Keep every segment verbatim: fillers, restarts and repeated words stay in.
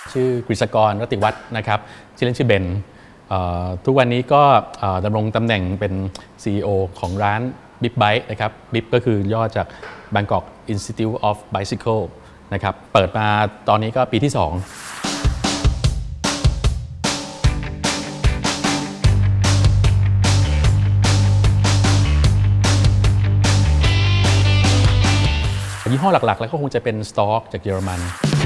ชื่อกฤษกร รติวัฒน์นะครับชื่อเล่นชื่อเบนทุกวันนี้ก็ดำรงตำแหน่งเป็น ซี อี โอ ของร้าน Bip Bike นะครับ Bip ก็คือย่อจาก Bangkok Institute of Bicycle นะครับเปิดมาตอนนี้ก็ปีที่สองยี่ห้อหลักๆแล้วก็คงจะเป็น Stork จากเยอรมัน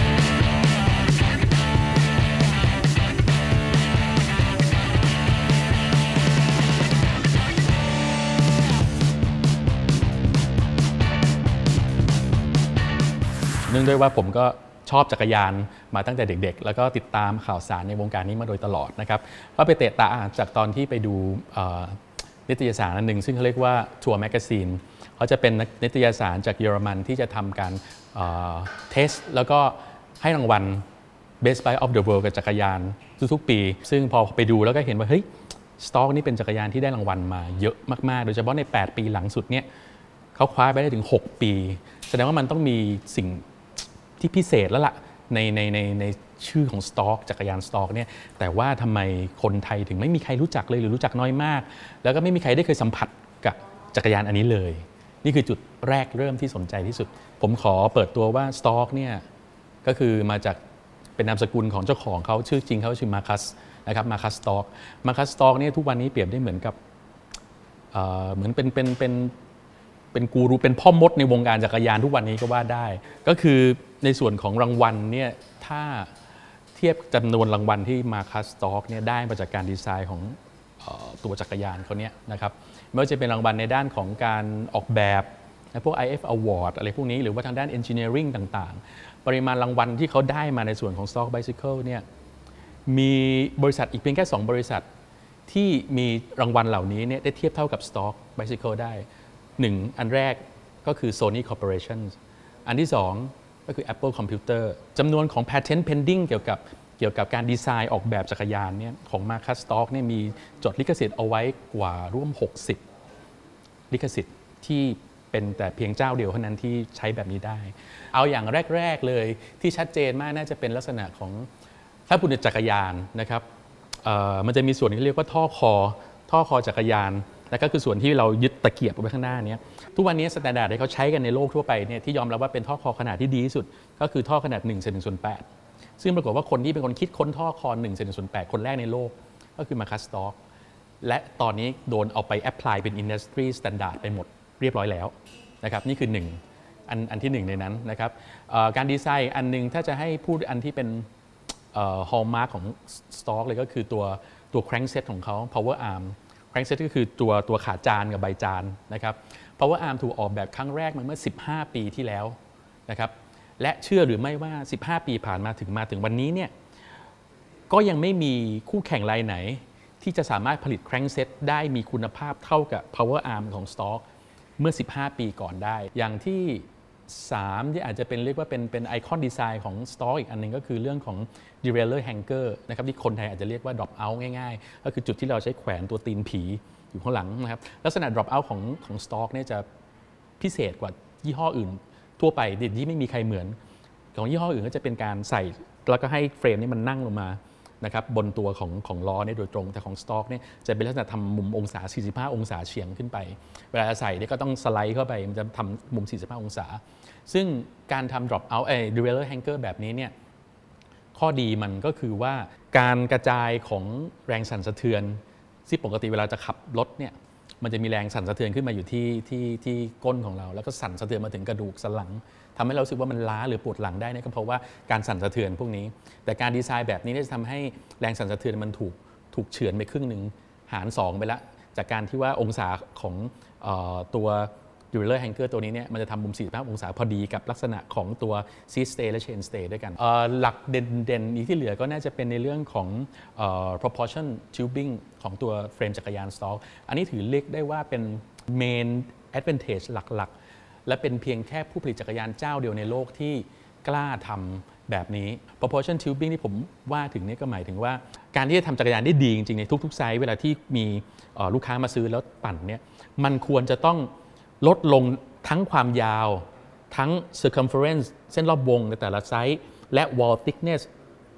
เนื่องด้วยว่าผมก็ชอบจักรยานมาตั้งแต่เด็กๆแล้วก็ติดตามข่าวสารในวงการนี้มาโดยตลอดนะครับก็ไปเตะตาจากตอนที่ไปดูนิตยสารอันหนึ่งซึ่งเขาเรียกว่า Tour Magazine เขาจะเป็นนิตยสารจากเยอรมันที่จะทำการเทสแล้วก็ให้รางวัล Best Bike of the World กับจักรยานทุกๆปีซึ่งพอไปดูแล้วก็เห็นว่าเฮ้ย Stork นี่เป็นจักรยานที่ได้รางวัลมาเยอะมากๆโดยเฉพาะในแปดปีหลังสุดเนี่ยเขาคว้าไปได้ถึงหกปีแสดงว่ามันต้องมีสิ่งที่พิเศษแล้วล่ะในในในในชื่อของ Stork จักรยาน Stork เนี่ยแต่ว่าทำไมคนไทยถึงไม่มีใครรู้จักเลยหรือรู้จักน้อยมากแล้วก็ไม่มีใครได้เคยสัมผัสกับจักรยานอันนี้เลยนี่คือจุดแรกเริ่มที่สนใจที่สุดผมขอเปิดตัวว่า Stork เนี่ยก็คือมาจากเป็นนามสกุลของเจ้าของเขาชื่อจริงเขาชื่อมาคัสนะครับมาคัส Stork มาคัส Stork เนี่ยทุกวันนี้เปรียบได้เหมือนกับเอ่อเหมือนเป็นเป็นเป็นเป็นกูรูเป็นพ่อมดในวงการจักรยานทุกวันนี้ก็ว่าได้ก็คือในส่วนของรางวัลเนี่ยถ้าเทียบจำนวนรางวัลที่มาคัส Stork เนี่ยได้มาจากการดีไซน์ของตัวจักรยานเขาเนี่ยนะครับไม่ว่าจะเป็นรางวัลในด้านของการออกแบบพวก ไอ เอฟ Award อะไรพวกนี้หรือว่าทางด้าน Engineering ต่างๆปริมาณรางวัลที่เขาได้มาในส่วนของ Stork Bicycle เนี่ยมีบริษัทอีกเพียงแค่สองบริษัทที่มีรางวัลเหล่านี้เนี่ยได้เทียบเท่ากับ Stork Bicycle ได้หนึ่งอันแรกก็คือ Sony Corporation อันที่สองก็คือ Apple Computer จำนวนของ Patent Pending เกี่ยวกับเกี่ยวกับการดีไซน์ออกแบบจักรยานเนี่ยของ Marcus Stork เนี่ยมีจดลิขสิทธิ์เอาไว้กว่าร่วมหกสิบลิขสิทธิ์ที่เป็นแต่เพียงเจ้าเดียวเท่านั้นที่ใช้แบบนี้ได้เอาอย่างแรกๆเลยที่ชัดเจนมากน่าจะเป็นลักษณะของถ้าพูดถึงจักรยานนะครับมันจะมีส่วนที่เรียกว่าท่อคอท่อคอจักรยานและก็คือส่วนที่เรายึดตะเกียบไว้ข้างหน้านี้ทุกวันนี้สแตนดาร์ดที่เขาใช้กันในโลกทั่วไปเนี่ยที่ยอมรับว่าเป็นท่อคอขนาดที่ดีที่สุดก็คือท่อขนาดหนึ่งส่วนหนึ่งส่วนแปดซึ่งปรากฏว่าคนที่เป็นคนคิดค้นท่อคอหนึ่งส่วนหนึ่งส่วนแปดคนแรกในโลกก็คือมาคัส Stork และตอนนี้โดนเอาไปแอพพลายเป็น Industry Standard ไปหมดเรียบร้อยแล้วนะครับนี่คือหนึ่งอันอันที่หนึ่งในนั้นนะครับการดีไซน์อันนึงถ้าจะให้พูดอันที่เป็นฮอลมาร์คของ Stork เลยก็คือตัวตัว crankset ของเขา power arm crankset ก็คือตัวตัวขาจานกับใบจานนะครับ power arm ถูกออกแบบครั้งแรกมาเมื่อสิบห้าปีที่แล้วนะครับและเชื่อหรือไม่ว่าสิบห้าปีผ่านมาถึงมาถึงวันนี้เนี่ยก็ยังไม่มีคู่แข่งรายไหนที่จะสามารถผลิต crankset ได้มีคุณภาพเท่ากับ power arm ของ Stork เมื่อสิบห้าปีก่อนได้อย่างที่สามที่อาจจะเป็นเรียกว่าเป็นเป็นไอคอนดีไซน์ของ Stork อีกอันนึงก็คือเรื่องของ derailleur hanger นะครับที่คนไทยอาจจะเรียกว่า drop out ง่ายๆก็คือจุดที่เราใช้แขวนตัวตีนผีอยู่ข้างหลังนะครับลักษณะ drop out ของของ Stork เนี่ยจะพิเศษกว่ายี่ห้ออื่นทั่วไปที่ไม่มีใครเหมือนของยี่ห้ออื่นก็จะเป็นการใส่แล้วก็ให้เฟรมนี้มันนั่งลงมานะครับบนตัวของของล้อเนี่ยโดยตรงแต่ของ Stork เนี่ยจะเป็นลักษณะทำมุมองศาสี่สิบห้าองศาเฉียงขึ้นไปเวลาใส่เนี่ยก็ต้องสไลด์เข้าไปมันจะทำมุมสี่สิบห้าองศาซึ่งการทำ drop out เอ่อ derailleur hanger แบบนี้เนี่ยข้อดีมันก็คือว่าการกระจายของแรงสั่นสะเทือนที่ปกติเวลาจะขับรถเนี่ยมันจะมีแรงสั่นสะเทือนขึ้นมาอยู่ที่ที่ที่ก้นของเราแล้วก็สั่นสะเทือนมาถึงกระดูกสันหลังทำให้เรารู้สึกว่ามันล้าหรือปวดหลังได้เนี่ยก็เพราะว่าการสั่นสะเทือนพวกนี้แต่การดีไซน์แบบนี้จะทำให้แรงสั่นสะเทือนมันถูกถูกเฉือนไปครึ่งหนึ่งหารสองไปละจากการที่ว่าองศาของเอ่อตัว derailleur hanger ตัวนี้เนี่ยมันจะทำมุมสี่สิบห้าองศาพอดีกับลักษณะของตัว seat stay และ chain stay ด้วยกันหลักเด่นๆอีกที่เหลือก็น่าจะเป็นในเรื่องของ proportion tubing ของตัวเฟรมจักรยาน Stork อันนี้ถือเรียกได้ว่าเป็น main advantage หลักๆและเป็นเพียงแค่ผู้ผลิตจักรยานเจ้าเดียวในโลกที่กล้าทำแบบนี้ proportion tubing ที่ผมว่าถึงนี่ก็หมายถึงว่าการที่จะทำจักรยานได้ดีจริงๆในทุกๆไซส์เวลาที่มีลูกค้ามาซื้อแล้วปั่นเนี่ยมันควรจะต้องลดลงทั้งความยาวทั้ง circumference เส้นรอบวงในแต่ละไซส์และ wall thickness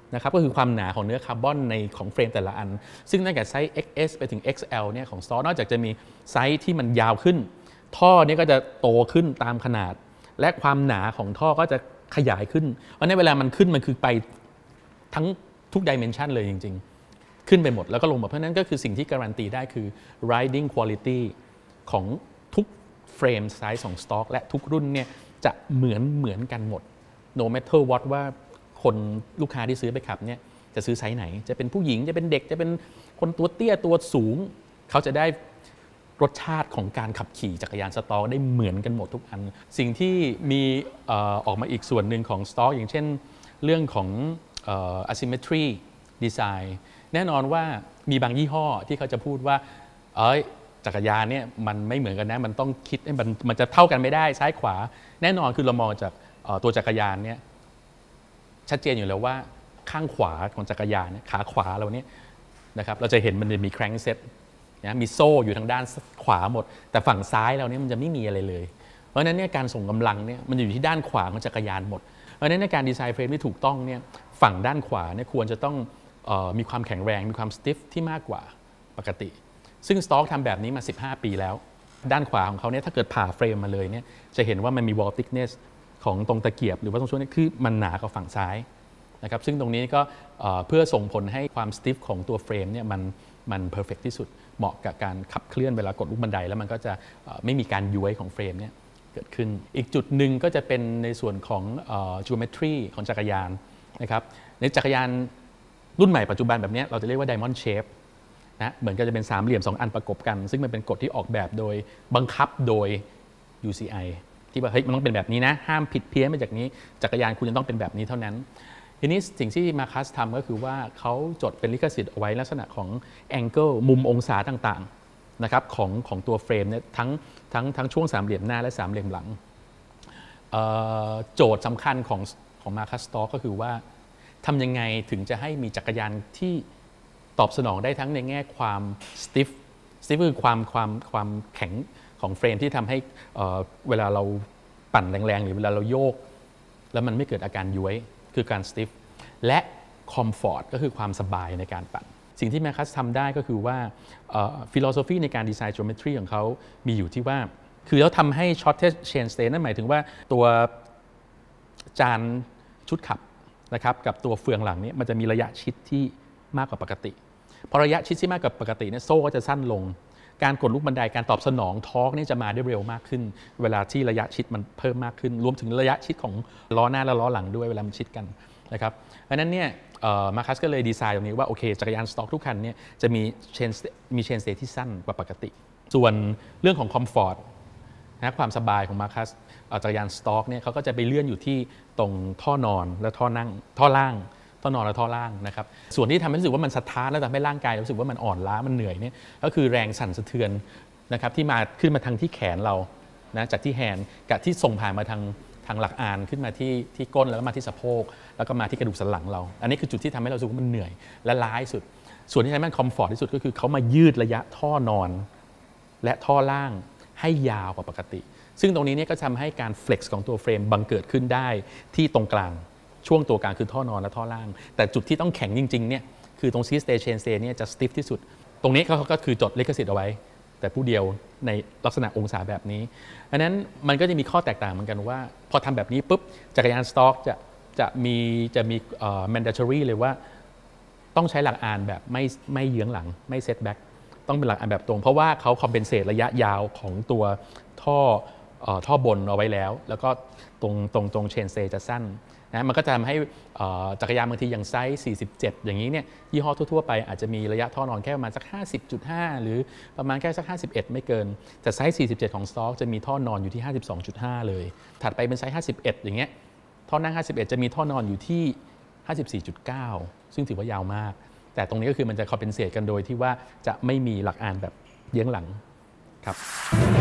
นะครับก็คือความหนาของเนื้อคาร์บอนในของเฟรมแต่ละอันซึ่งตั้งแต่ไซส์ เอ็กซ์ เอส ไปถึง เอ็กซ์ แอล เนี่ยของสต็อกนอกจากจะมีไซส์ที่มันยาวขึ้นท่อนี้ก็จะโตขึ้นตามขนาดและความหนาของท่อก็จะขยายขึ้นเพราะในเวลามันขึ้นมันคือไปทั้งทุกดิเมนชันเลยจริงๆขึ้นไปหมดแล้วก็ลงหมดเพราะนั้นก็คือสิ่งที่การันตีได้คือ riding quality ของทุกเฟรมไซส์ของสต็อกและทุกรุ่นเนี่ยจะเหมือนเหมือนกันหมด no matter what ว่าคนลูกค้าที่ซื้อไปขับเนี่ยจะซื้อไซส์ไหนจะเป็นผู้หญิงจะเป็นเด็กจะเป็นคนตัวเตี้ยตัวสูงเขาจะได้รสชาติของการขับขี่จักรยานสต็อกได้เหมือนกันหมดทุกอันสิ่งที่มีเอ่อออกมาอีกส่วนหนึ่งของสต็อกอย่างเช่นเรื่องของเอ่อ asymmetry design แน่นอนว่ามีบางยี่ห้อที่เขาจะพูดว่าเอ้ยจักรยานเนี่ยมันไม่เหมือนกันนะมันต้องคิดให้มันมันจะเท่ากันไม่ได้ซ้ายขวาแน่นอนคือเรามองจากตัวจักรยานเนี่ยชัดเจนอยู่แล้วว่าข้างขวาของจักรยานขาขวาเราเนี่ยนะครับเราจะเห็นมันจะมี crankset นะมีโซ่อยู่ทางด้านขวาหมดแต่ฝั่งซ้ายเราเนี่ยมันจะไม่มีอะไรเลยเพราะฉะนั้นเนี่ยการส่งกำลังเนี่ยมันอยู่ที่ด้านขวาของจักรยานหมดเพราะฉะนั้นในการดีไซน์เฟรมที่ถูกต้องเนี่ยฝั่งด้านขวาเนี่ยควรจะต้องเอ่อมีความแข็งแรงมีความ stiff ที่มากกว่าปกติซึ่งสต็อกทำแบบนี้มาสิบห้าปีแล้วด้านขวาของเขาเนี่ยถ้าเกิดผ่าเฟรมมาเลยเนี่ยจะเห็นว่ามันมี wall thickness ของตรงตะเกียบหรือว่าตรงช่วงนี้คือมันหนากว่าฝั่งซ้ายนะครับซึ่งตรงนี้ก็เพื่อส่งผลให้ความ stiff ของตัวเฟรมเนี่ยมันมัน perfect ที่สุดเหมาะกับการขับเคลื่อนเวลากดลูกบันไดแล้วมันก็จะไม่มีการย้วยของเฟรมเนี่ยเกิดขึ้นอีกจุดหนึ่งก็จะเป็นในส่วนของ geometry ของจักรยานนะครับในจักรยานรุ่นใหม่ปัจจุบันแบบนี้เราจะเรียกว่า diamond shape นะเหมือนกับจะเป็นสามเหลี่ยมสองอันประกบกันซึ่งมันเป็นกฎที่ออกแบบโดยบังคับโดย ยู ซี ไอ ที่ว่าเฮ้ยมันต้องเป็นแบบนี้นะห้ามผิดเพี้ยนไปจากนี้จักรยานคุณจะต้องเป็นแบบนี้เท่านั้นทีนี้สิ่งที่มาคัสทำก็คือว่าเขาจดเป็นลิขสิทธิ์เอาไว้ลักษณะของแองเกิลมุมองศาต่างๆนะครับของของตัวเฟรมเนี่ยทั้งทั้งทั้งช่วงสามเหลี่ยมหน้าและสามเหลี่ยมหลังโจทย์สำคัญของของมาคัสสต็อกก็คือว่าทำยังไงถึงจะให้มีจักรยานที่ตอบสนองได้ทั้งในแง่ความ stiff stiff คือความความความแข็งของเฟรมที่ทำให้เวลาเราปั่นแรงๆหรือเวลาเราโยกแล้วมันไม่เกิดอาการย้วยคือการ stiff และ comfort ก็คือความสบายในการปั่นสิ่งที่แมคคัสทำได้ก็คือว่า philosophy ในการดีไซน์ geometry ของเขามีอยู่ที่ว่าคือเขาทำให้ shortest chain stay นั่นหมายถึงว่าตัวจานชุดขับนะครับกับตัวเฟืองหลังนี้มันจะมีระยะชิดที่มากกว่าปกติพอระยะชิดที่มากกว่าปกติเนี่ยโซ่ก็จะสั้นลงการกดลูกบันไดการตอบสนองทอร์กนี่จะมาได้เร็วมากขึ้นเวลาที่ระยะชิดมันเพิ่มมากขึ้นรวมถึงระยะชิดของล้อหน้าและล้อหลังด้วยเวลามันชิดกันนะครับเพราะฉะนั้นเนี่ยมาคัสก็เลยดีไซน์ตรงนี้ว่าโอเคจักรยานสต็อกทุกคันเนี่ยจะมีเชนมีเชนสเตย์ที่สั้นกว่าปกติส่วนเรื่องของคอมฟอร์ตนะความสบายของมาคัสจักรยานสต็อกเนี่ยเขาก็จะไปเลื่อนอยู่ที่ตรงท่อนอนและท่อนั่งท่อล่างท่อนอนและท่อล่างนะครับส่วนที่ทำให้รู้สึกว่ามันสะท้านและทำให้ร่างกายรู้สึกว่ามันอ่อนล้ามันเหนื่อยเนี่ยก็คือแรงสั่นสะเทือนนะครับที่มาขึ้นมาทางที่แขนเรานะจากที่แฮนด์กับที่ส่งผ่านมาทางทางหลักอานขึ้นมาที่ที่ก้นแล้วก็มาที่สะโพกแล้วก็มาที่กระดูกสันหลังเราอันนี้คือจุดที่ทำให้เรารู้สึกว่ามันเหนื่อยและล้าที่สุดส่วนที่ทำให้มันคอมฟอร์ตที่สุดก็คือเขามายืดระยะท่อนอนและท่อล่างให้ยาวกว่าปกติซึ่งตรงนี้เนี่ยก็ทำให้การ flex ของตัวเฟรมบังเกิดขึ้นได้ที่ตรงกลางช่วงตัวกลางคือท่อนอนและท่อล่างแต่จุดที่ต้องแข็งจริงๆเนี่ยคือตรงซีสเตชันเซเนี่ยจะ stiff ที่สุดตรงนี้เขาก็คือจดลิขสิทธิ์เอาไว้แต่ผู้เดียวในลักษณะองศาแบบนี้อันนั้นมันก็จะมีข้อแตกต่างเหมือนกันว่าพอทำแบบนี้ปุ๊บจักรยานสต็อกจะจะมีจะมี mandatory เลยว่าต้องใช้หลักอานแบบไม่ไม่เยื้องหลังไม่ set back ต้องเป็นหลักอานแบบตรงเพราะว่าเขา compensate ระยะยาวของตัวท่อท่อบนเอาไว้แล้วแล้วก็ตรงตรงตรงเชนเซจะสั้นนะมันก็จะทำให้จักรยานบางทีอย่างไซส์สี่สิบเจ็ดอย่างนี้เนี่ยยี่ห้อทั่วๆไปอาจจะมีระยะท่อนอนแค่ประมาณสัก ห้าสิบจุดห้า หรือประมาณแค่สักห้าสิบเอ็ดไม่เกินแต่ไซส์สี่สิบเจ็ดของสต็อกจะมีท่อนอนอยู่ที่ ห้าสิบสองจุดห้า เลยถัดไปเป็นไซส์ห้าสิบเอ็ดอย่างเงี้ยท่อนั่งห้าสิบเอ็ดจะมีท่อนอนอยู่ที่ ห้าสิบสี่จุดเก้า ซึ่งถือว่ายาวมากแต่ตรงนี้ก็คือมันจะคอมเพนเซตกันโดยที่ว่าจะไม่มีหลักอานแบบเยื้องหลังครับ